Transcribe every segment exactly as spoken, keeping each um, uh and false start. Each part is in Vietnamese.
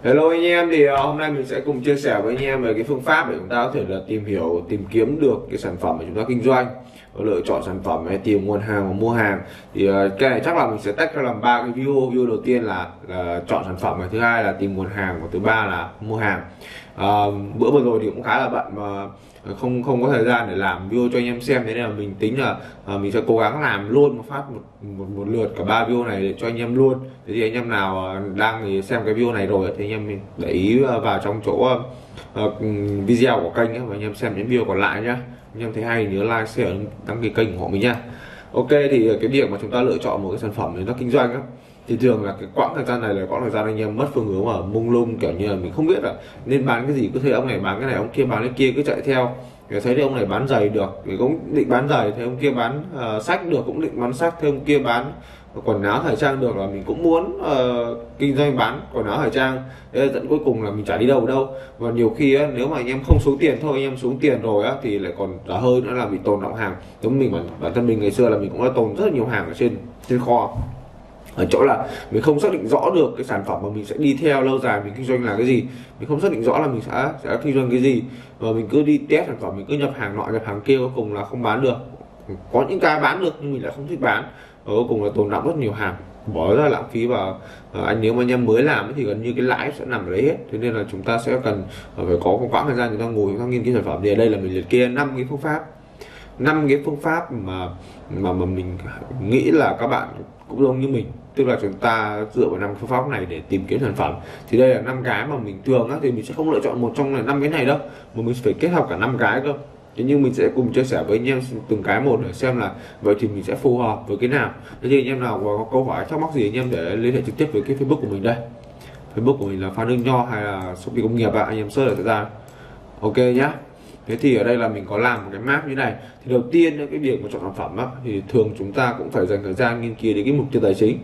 Hello anh em, thì uh, hôm nay mình sẽ cùng chia sẻ với anh em về cái phương pháp để chúng ta có thể là tìm hiểu, tìm kiếm được cái sản phẩm mà chúng ta kinh doanh, lựa chọn sản phẩm hay tìm nguồn hàng và mua hàng. Thì uh, cái này chắc là mình sẽ tách ra làm ba cái video. Video đầu tiên là, là chọn sản phẩm, thứ hai là tìm nguồn hàng, và thứ ba là mua hàng. Uh, bữa vừa rồi thì cũng khá là bận mà không không có thời gian để làm video cho anh em xem, thế nên là mình tính là uh, mình sẽ cố gắng làm luôn một phát một một, một lượt cả ba video này để cho anh em luôn. Thế thì anh em nào uh, đang xem cái video này rồi thì anh em để ý vào trong chỗ uh, video của kênh ấy, và anh em xem những video còn lại nhá. Anh em thấy hay nhớ like, share, đăng ký kênh ủng hộ mình nha. Ok, thì cái việc mà chúng ta lựa chọn một cái sản phẩm để nó kinh doanh á, thì thường là cái quãng thời gian này là quãng thời gian anh em mất phương hướng, mà mông lung, kiểu như là mình không biết là nên bán cái gì, cứ thấy ông này bán cái này, ông kia bán cái kia, cứ chạy theo. Thấy thì ông này bán giày được thì cũng định bán giày, thấy ông kia bán uh, sách được cũng định bán sách, thấy ông kia bán quần áo thời trang được là mình cũng muốn uh, kinh doanh bán quần áo thời trang. Thế dẫn cuối cùng là mình chả đi đâu đâu. Và nhiều khi á, nếu mà anh em không xuống tiền thôi, anh em xuống tiền rồi á thì lại còn đỡ hơn nữa là bị tồn đọng hàng. Giống mình bản, bản thân mình ngày xưa là mình cũng đã tồn rất là nhiều hàng ở trên trên kho, ở chỗ là mình không xác định rõ được cái sản phẩm mà mình sẽ đi theo lâu dài, mình kinh doanh là cái gì, mình không xác định rõ là mình sẽ sẽ kinh doanh cái gì, và mình cứ đi test sản phẩm, mình cứ nhập hàng nọ nhập hàng kia, cuối cùng là không bán được. Có những cái bán được nhưng mình lại không thích bán, và cuối cùng là tồn đọng rất nhiều hàng, bỏ ra lãng phí. Và anh nếu mà anh em mới làm thì gần như cái lãi sẽ nằm ở đấy hết. Thế nên là chúng ta sẽ cần phải có một quãng thời gian chúng ta ngồi chúng ta nghiên cứu sản phẩm. Thì ở đây là mình liệt kê năm cái phương pháp năm cái phương pháp mà mà mà mình nghĩ là các bạn cũng giống như mình, tức là chúng ta dựa vào năm phương pháp này để tìm kiếm sản phẩm. Thì đây là năm cái mà mình thường á, thì mình sẽ không lựa chọn một trong là năm cái này đâu, mà mình phải kết hợp cả năm cái cơ. Thế nhưng mình sẽ cùng chia sẻ với anh em từng cái một để xem là vậy thì mình sẽ phù hợp với cái nào. Thế thì anh em nào có câu hỏi thắc mắc gì, anh em để liên hệ trực tiếp với cái Facebook của mình đây. Facebook của mình là Phan Hưng Nho hay là Shopee Công nghiệp ạ, anh em search để ra. Ok nhá. Thế thì ở đây là mình có làm một cái map như này. Thì đầu tiên cái việc mà chọn sản phẩm á, thì thường chúng ta cũng phải dành thời gian nghiên cứu đến cái mục tiêu tài chính,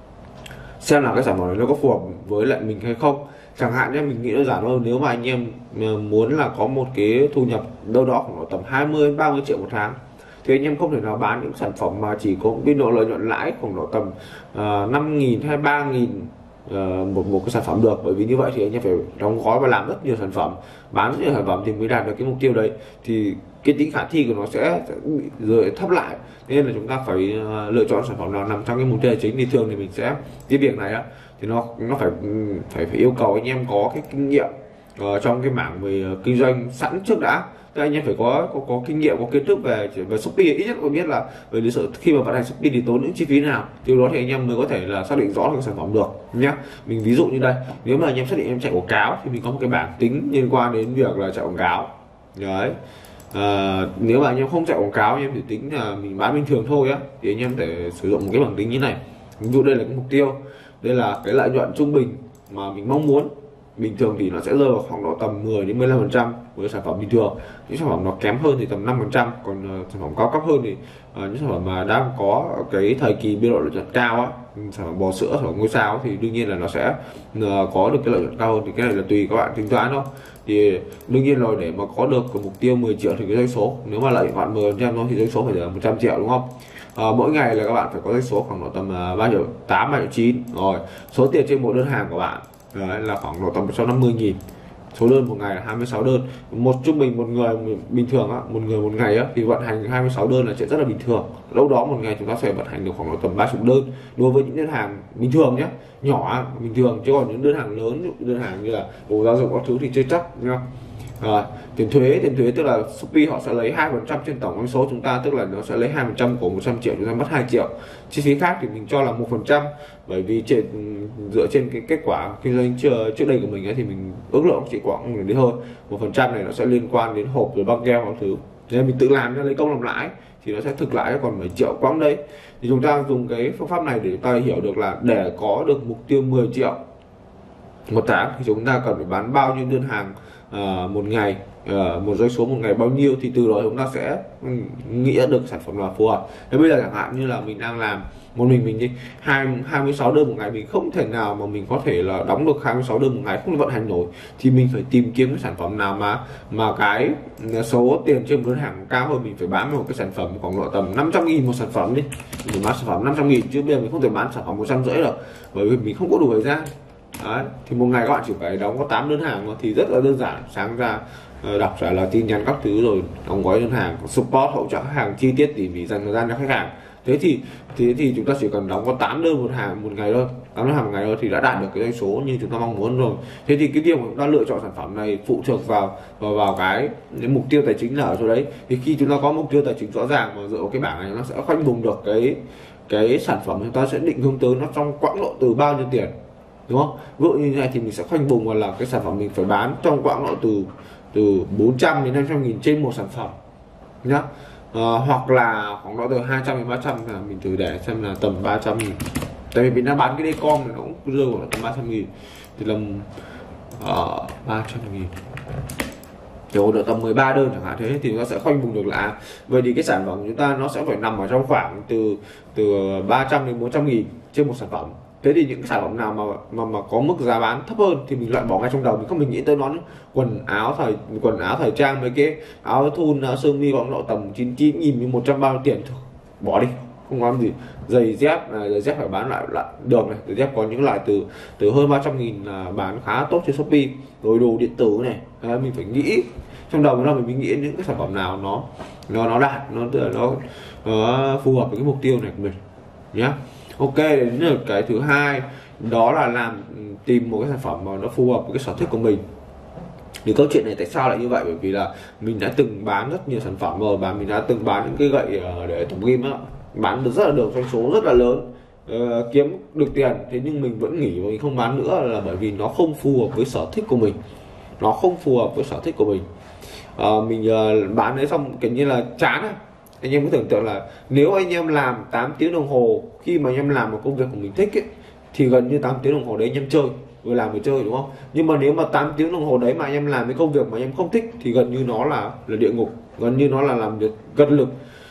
xem là cái sản phẩm này nó có phù hợp với lại mình hay không. Chẳng hạn nhé, mình nghĩ đơn giản hơn, nếu mà anh em muốn là có một cái thu nhập đâu đó khoảng tầm hai mươi đến ba mươi triệu một tháng, thì anh em không thể nào bán những sản phẩm mà chỉ có biên độ lợi nhuận lãi khoảng độ tầm uh, năm nghìn hay ba nghìn uh, một một cái sản phẩm được. Bởi vì như vậy thì anh em phải đóng gói và làm rất nhiều sản phẩm, bán rất nhiều sản phẩm thì mới đạt được cái mục tiêu đấy, thì cái tính khả thi của nó sẽ, sẽ bị rồi thấp lại. Nên là chúng ta phải uh, lựa chọn sản phẩm nào nằm trong cái mục tiêu tài chính. Thì thường thì mình sẽ cái việc này á, thì nó nó phải phải phải yêu cầu anh em có cái kinh nghiệm uh, trong cái mảng về uh, kinh doanh sẵn trước đã. Tức anh em phải có, có có kinh nghiệm, có kiến thức về về Shopee, ít nhất có biết là về lý sự khi mà vận hành Shopee thì tốn những chi phí nào, từ đó thì anh em mới có thể là xác định rõ được sản phẩm được nhé. Mình ví dụ như đây, nếu mà anh em xác định em chạy quảng cáo thì mình có một cái bảng tính liên quan đến việc là chạy quảng cáo đấy. À, nếu mà anh em không chạy quảng cáo, anh em chỉ tính là mình bán bình thường thôi á, thì anh em thể sử dụng một cái bảng tính như này. Ví dụ đây là cái mục tiêu, đây là cái lợi nhuận trung bình mà mình mong muốn. Bình thường thì nó sẽ rơi vào khoảng độ tầm mười đến mười lăm phần trăm với sản phẩm bình thường. Những sản phẩm nó kém hơn thì tầm năm phần trăm, còn uh, sản phẩm cao cấp hơn thì uh, những sản phẩm mà đang có cái thời kỳ biên độ lợi nhuận cao á, sản phẩm bò sữa, sản phẩm ngôi sao thì đương nhiên là nó sẽ uh, có được cái lợi nhuận cao hơn. Thì cái này là tùy các bạn tính toán thôi. Thì đương nhiên rồi, để mà có được cái mục tiêu mười triệu thì cái doanh số, nếu mà lợi nhuận mười phần trăm thôi thì doanh số phải là một trăm triệu, đúng không? À, mỗi ngày là các bạn phải có doanh số khoảng độ tầm uh, ba triệu tám, ba triệu chín. Rồi số tiền trên mỗi đơn hàng của bạn đấy là khoảng độ tầm một trăm năm mươi nghìn. Số đơn một ngày là hai mươi sáu đơn. Một trung bình một người bình thường á, một người một ngày á, thì vận hành hai mươi sáu đơn là chuyện rất là bình thường. Đâu đó một ngày chúng ta sẽ vận hành được khoảng độ tầm ba mươi đơn đối với những đơn hàng bình thường nhé, nhỏ bình thường. Chứ còn những đơn hàng lớn, đơn hàng như là đồ gia dụng các thứ thì chưa chắc nhá. À, tiền thuế tiền thuế tức là Shopee họ sẽ lấy hai phần trăm trên tổng doanh số chúng ta, tức là nó sẽ lấy hai phần trăm của một trăm triệu, chúng ta mất hai triệu. Chi phí khác thì mình cho là một phần trăm, bởi vì trên dựa trên cái kết quả kinh doanh trước trước đây của mình ấy, thì mình ước lượng chỉ khoảng đến hơn một phần trăm này nó sẽ liên quan đến hộp rồi băng keo các thứ. Nên mình tự làm, lấy công làm lãi thì nó sẽ thực lãi còn bảy triệu quãng đấy. Thì chúng ta dùng cái phương pháp này để chúng ta hiểu được là để có được mục tiêu mười triệu một tháng thì chúng ta cần phải bán bao nhiêu đơn hàng uh, một ngày, uh, một doanh số một ngày bao nhiêu, thì từ đó chúng ta sẽ nghĩ được sản phẩm là phù hợp. Thế bây giờ chẳng hạn như là mình đang làm một mình mình đi hai mươi sáu đơn một ngày, mình không thể nào mà mình có thể là đóng được hai mươi sáu đơn một ngày, không vận hành nổi, thì mình phải tìm kiếm cái sản phẩm nào mà mà cái số tiền trên một đơn hàng cao hơn. Mình phải bán một cái sản phẩm khoảng độ tầm năm trăm nghìn một sản phẩm đi, mình bán sản phẩm năm trăm nghìn, chứ bây giờ mình không thể bán sản phẩm một trăm rưỡi được, bởi vì mình không có đủ thời gian. Đấy, thì một ngày các bạn chỉ phải đóng có tám đơn hàng thôi, thì rất là đơn giản. Sáng ra đọc trả lời tin nhắn các thứ rồi đóng gói đơn hàng, support hỗ trợ khách hàng chi tiết tỉ mỉ dành thời gian cho khách hàng. Thế thì thế thì chúng ta chỉ cần đóng có tám đơn một hàng một ngày thôi, tám đơn hàng một ngày thôi thì đã đạt được cái doanh số như chúng ta mong muốn rồi. Thế thì cái điều mà chúng ta lựa chọn sản phẩm này phụ thuộc vào vào, vào cái, cái mục tiêu tài chính là ở chỗ đấy. Thì khi chúng ta có mục tiêu tài chính rõ ràng và dựa vào cái bảng này, nó sẽ khoanh vùng được cái cái sản phẩm chúng ta sẽ định hướng tới nó trong quãng độ từ bao nhiêu tiền, đúng không? Ví dụ như thế này thì mình sẽ khoanh vùng vào là cái sản phẩm mình phải bán trong quãng độ từ từ bốn trăm đến năm trăm nghìn trên một sản phẩm nhá. À, hoặc là khoảng độ từ hai trăm đến ba trăm, là mình thử để xem là tầm ba trăm nghìn, tại vì mình đang bán cái decom này nó cũng rơi vào tầm ba trăm nghìn, thì là uh, ba trăm nghìn kiểu được tầm mười ba đơn chẳng hạn. Thế thì nó sẽ khoanh vùng được là vậy thì cái sản phẩm của chúng ta nó sẽ phải nằm ở trong khoảng từ từ ba trăm đến bốn trăm nghìn trên một sản phẩm. Thế thì những cái sản phẩm nào mà mà mà có mức giá bán thấp hơn thì mình loại bỏ ngay trong đầu, mình không mình nghĩ tới nó nữa. Quần áo thời quần áo thời trang, mấy cái áo thun sơ mi có độ tầm chín mươi chín nghìn đến một trăm bao nhiêu tiền thôi, bỏ đi, không có gì. Giày dép này, giày dép phải bán lại lại được này, giày dép có những loại từ từ hơn ba trăm nghìn là bán khá tốt trên Shopee. Rồi đồ điện tử này, à, mình phải nghĩ trong đầu mình, mình nghĩ những cái sản phẩm nào nó nó nó đạt, nó nó, nó phù hợp với cái mục tiêu này của mình nhé. Ok, đến là cái thứ hai, đó là làm tìm một cái sản phẩm mà nó phù hợp với cái sở thích của mình. Thì câu chuyện này tại sao lại như vậy? Bởi vì là mình đã từng bán rất nhiều sản phẩm rồi, và mình đã từng bán những cái gậy để tổng game á, bán được rất là được doanh số rất là lớn, uh, kiếm được tiền. Thế nhưng mình vẫn nghỉ và mình không bán nữa là bởi vì nó không phù hợp với sở thích của mình, nó không phù hợp với sở thích của mình. Uh, mình uh, bán đấy xong kiểu như là chán á. Anh em cứ tưởng tượng là nếu anh em làm tám tiếng đồng hồ, khi mà anh em làm một công việc của mình thích ấy, thì gần như tám tiếng đồng hồ đấy anh em chơi, vừa làm vừa chơi, đúng không? Nhưng mà nếu mà tám tiếng đồng hồ đấy mà anh em làm cái công việc mà anh em không thích thì gần như nó là là địa ngục, gần như nó là làm việc cật lực,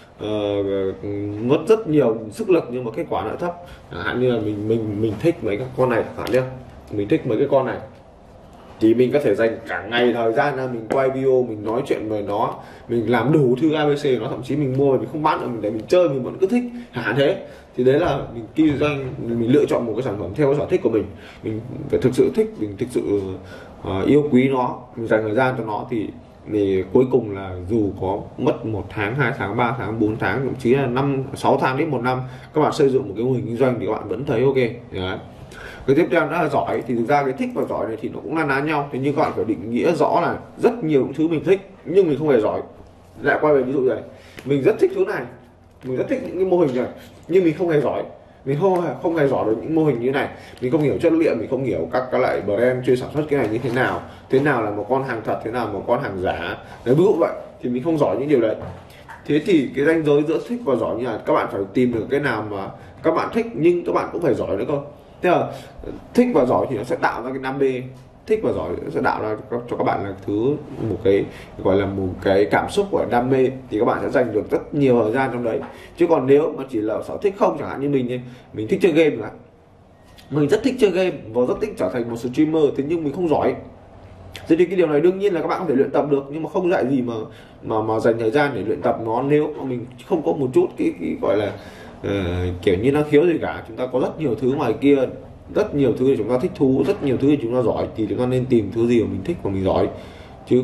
uh, mất rất nhiều sức lực nhưng mà kết quả lại thấp. Chẳng hạn như là mình mình mình thích mấy cái con này, chẳng hạn nhé, mình thích mấy cái con này thì mình có thể dành cả ngày thời gian ra mình quay video, mình nói chuyện về nó, mình làm đủ thứ a bê xê nó, thậm chí mình mua mình không bán được, mình để mình chơi mình vẫn cứ thích hả. Thế thì đấy là mình kinh doanh, mình, mình lựa chọn một cái sản phẩm theo cái sở thích của mình, mình phải thực sự thích, mình thực sự uh, yêu quý nó, mình dành thời gian cho nó, thì thì cuối cùng là dù có mất một tháng, hai tháng, ba tháng, bốn tháng, thậm chí là năm, sáu tháng đến một năm, các bạn xây dựng một cái mô hình kinh doanh thì các bạn vẫn thấy ok. Đấy. Cái tiếp theo đó là giỏi, thì thực ra cái thích và giỏi này thì nó cũng là ná nhau. Thế nhưng các bạn phải định nghĩa rõ là rất nhiều thứ mình thích nhưng mình không hề giỏi. Lại quay về ví dụ này, mình rất thích thứ này, mình rất thích những cái mô hình này nhưng mình không hề giỏi, mình không không hề giỏi được những mô hình như này, mình không hiểu chất liệu, mình không hiểu các các loại brand chuyên sản xuất cái này như thế nào, thế nào là một con hàng thật, thế nào một con hàng giả, đấy ví dụ vậy, thì mình không giỏi những điều đấy. Thế thì cái ranh giới giữa thích và giỏi như là các bạn phải tìm được cái nào mà các bạn thích nhưng các bạn cũng phải giỏi nữa cơ. Thế là thích và giỏi thì nó sẽ tạo ra cái đam mê, thích và giỏi sẽ tạo ra cho các bạn là thứ một cái gọi là một cái cảm xúc của đam mê, thì các bạn sẽ dành được rất nhiều thời gian trong đấy. Chứ còn nếu mà chỉ là sở thích không, chẳng hạn như mình mình thích chơi game mà mình rất thích chơi game và rất thích trở thành một streamer, thế nhưng mình không giỏi, thế thì cái điều này đương nhiên là các bạn có thể luyện tập được, nhưng mà không dạy gì mà mà mà dành thời gian để luyện tập nó nếu mà mình không có một chút cái, cái gọi là uh, kiểu như năng khiếu gì cả. Chúng ta có rất nhiều thứ ngoài kia, rất nhiều thứ để chúng ta thích thú, rất nhiều thứ để chúng ta giỏi, thì chúng ta nên tìm thứ gì mà mình thích và mình giỏi chứ.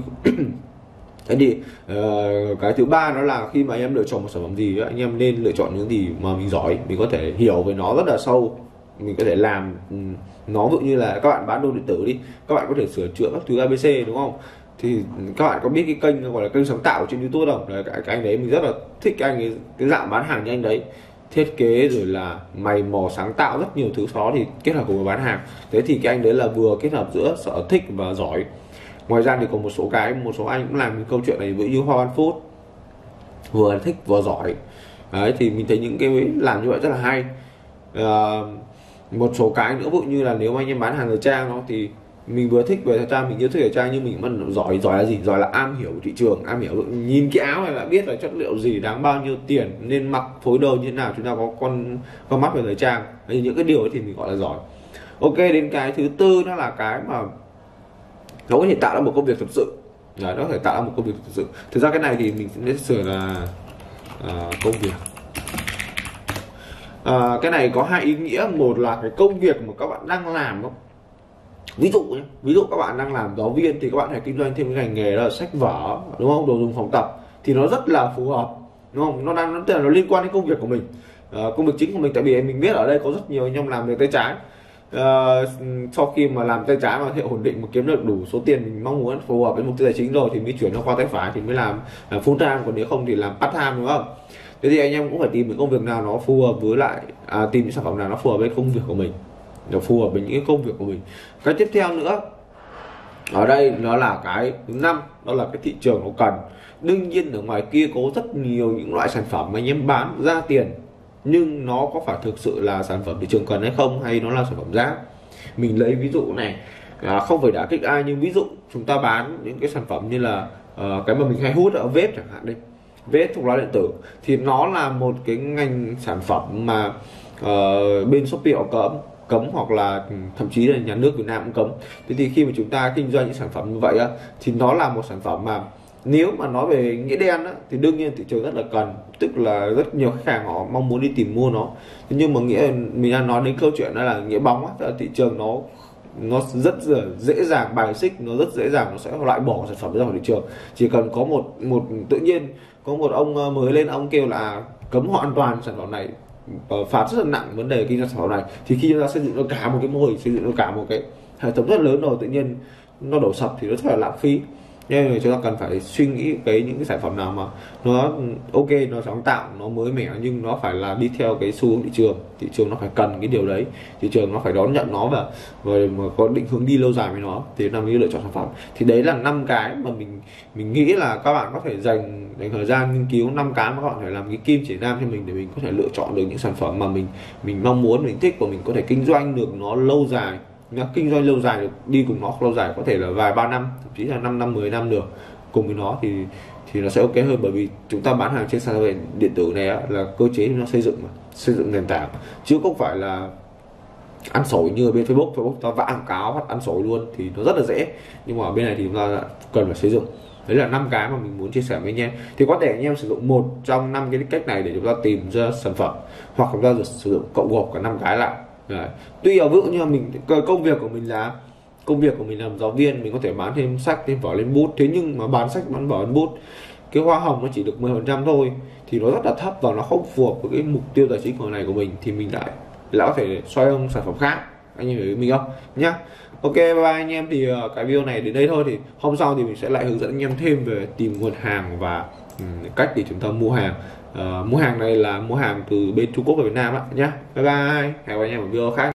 Thế thì uh, cái thứ ba đó là khi mà anh em lựa chọn một sản phẩm gì đó, anh em nên lựa chọn những gì mà mình giỏi, mình có thể hiểu về nó rất là sâu, mình có thể làm nó. Ví dụ như là các bạn bán đồ điện tử đi, các bạn có thể sửa chữa các thứ a bê xê, đúng không? Thì các bạn có biết cái kênh gọi là kênh sáng tạo trên YouTube không? Đấy, cái, cái anh đấy mình rất là thích cái anh ấy, cái dạng bán hàng như anh đấy, thiết kế rồi là mày mò sáng tạo rất nhiều thứ, đó thì kết hợp cùng với bán hàng. Thế thì cái anh đấy là vừa kết hợp giữa sở thích và giỏi. Ngoài ra thì còn một số cái, một số anh cũng làm cái câu chuyện này với như Hoa Văn Food, vừa thích vừa giỏi. Đấy, thì mình thấy những cái làm như vậy rất là hay. À, một số cái nữa, ví dụ như là nếu mà anh em bán hàng thời trang đó, thì mình vừa thích về thời trang, mình yêu thích thời trang, nhưng mình vẫn giỏi. Giỏi là gì? Giỏi là am hiểu thị trường, am hiểu nhìn cái áo này là biết là chất liệu gì, đáng bao nhiêu tiền, nên mặc phối đồ như thế nào, chúng ta có con con mắt về thời trang. Đấy, những cái điều ấy thì mình gọi là giỏi. Ok, đến cái thứ tư đó là cái mà nó có thể tạo ra một công việc thực sự. Đấy, nó có thể tạo ra một công việc thực sự. Thực ra cái này thì mình sẽ sửa là uh, công việc. À, cái này có hai ý nghĩa. Một là cái công việc mà các bạn đang làm, không Ví dụ nhé, ví dụ các bạn đang làm giáo viên thì các bạn hãy kinh doanh thêm cái ngành nghề đó là sách vở, đúng không, đồ dùng phòng tập, thì nó rất là phù hợp, đúng không, nó đang nó, nó liên quan đến công việc của mình, à, công việc chính của mình. Tại vì mình biết ở đây có rất nhiều anh em làm về tay trái, à, sau khi mà làm tay trái mà hiệu ổn định mà kiếm được đủ số tiền mình mong muốn, phù hợp với mục tiêu tài chính rồi thì mới chuyển nó qua tay phải, thì mới làm full time, còn nếu không thì làm part time, đúng không. Thế thì anh em cũng phải tìm những công việc nào nó phù hợp với lại à, tìm những sản phẩm nào nó phù hợp với công việc của mình, nó phù hợp với những cái công việc của mình. Cái tiếp theo nữa ở đây nó là cái thứ năm, đó là cái thị trường nó cần. Đương nhiên ở ngoài kia có rất nhiều những loại sản phẩm mà anh em bán ra tiền, nhưng nó có phải thực sự là sản phẩm thị trường cần hay không, hay nó là sản phẩm rác. Mình lấy ví dụ này, à, không phải đả kích ai, nhưng ví dụ chúng ta bán những cái sản phẩm như là uh, cái mà mình hay hút ở vape chẳng hạn đi, vape thuốc lá điện tử, thì nó là một cái ngành sản phẩm mà uh, bên Shopee họ cấm cấm hoặc là thậm chí là nhà nước Việt Nam cũng cấm. Thế thì khi mà chúng ta kinh doanh những sản phẩm như vậy á, thì nó là một sản phẩm mà nếu mà nói về nghĩa đen á, thì đương nhiên thị trường rất là cần, tức là rất nhiều khách hàng họ mong muốn đi tìm mua nó. Thế nhưng mà nghĩa mình đang nói đến câu chuyện đó là nghĩa bóng á, tức là thị trường nó nó rất dễ dàng bài xích, nó rất dễ dàng nó sẽ loại bỏ sản phẩm ra khỏi thị trường. Chỉ cần có một một tự nhiên có một ông mới lên, ông kêu là cấm hoàn toàn sản phẩm này, phạt rất là nặng vấn đề kinh doanh sản phẩm này, thì khi chúng ta xây dựng nó cả một cái mô hình, xây dựng nó cả một cái hệ thống rất lớn rồi, tự nhiên nó đổ sập thì nó rất là lãng phí. Nên là chúng ta cần phải suy nghĩ cái những cái sản phẩm nào mà nó ok, nó sáng tạo, nó mới mẻ, nhưng nó phải là đi theo cái xu hướng thị trường, thị trường nó phải cần cái điều đấy, thị trường nó phải đón nhận nó và và mà có định hướng đi lâu dài với nó, thì nó mới lựa chọn sản phẩm. Thì đấy là năm cái mà mình mình nghĩ là các bạn có thể dành dành thời gian nghiên cứu, năm cái mà các bạn phải làm cái kim chỉ nam cho mình để mình có thể lựa chọn được những sản phẩm mà mình mình mong muốn, mình thích và mình có thể kinh doanh được nó lâu dài. Nó kinh doanh lâu dài được, đi cùng nó lâu dài có thể là vài ba năm, thậm chí là năm năm mười năm được cùng với nó, thì thì nó sẽ ok hơn. Bởi vì chúng ta bán hàng trên sàn giao dịch điện tử này á, là cơ chế nó xây dựng mà xây dựng nền tảng, chứ không phải là ăn sổi như ở bên Facebook. Facebook ta vã quảng cáo hoặc ăn sổi luôn thì nó rất là dễ, nhưng mà ở bên này thì chúng ta cần phải xây dựng. Đấy là năm cái mà mình muốn chia sẻ với anh em. Thì có thể anh em sử dụng một trong năm cái cách này để chúng ta tìm ra sản phẩm, hoặc chúng ta sử dụng cộng gộp cả năm cái lại. Đấy. Tuy ở ví dụ như là mình công việc của mình là công việc của mình làm giáo viên, mình có thể bán thêm sách, thêm vở, lên bút, thế nhưng mà bán sách, bán vở, lên bút, cái hoa hồng nó chỉ được mười phần trăm thôi, thì nó rất là thấp và nó không phù hợp với cái mục tiêu tài chính của này của mình, thì mình lại lại có thể xoay sang sản phẩm khác. Anh em hiểu ý mình không nhá. Ok, bye bye anh em. Thì uh, cái video này đến đây thôi, thì hôm sau thì mình sẽ lại hướng dẫn anh em thêm về tìm nguồn hàng và um, cách để chúng ta mua hàng. Uh, mua hàng này là mua hàng từ bên Trung Quốc và Việt Nam đó nhá. Bye bye, hẹn gặp anh em ở video khác.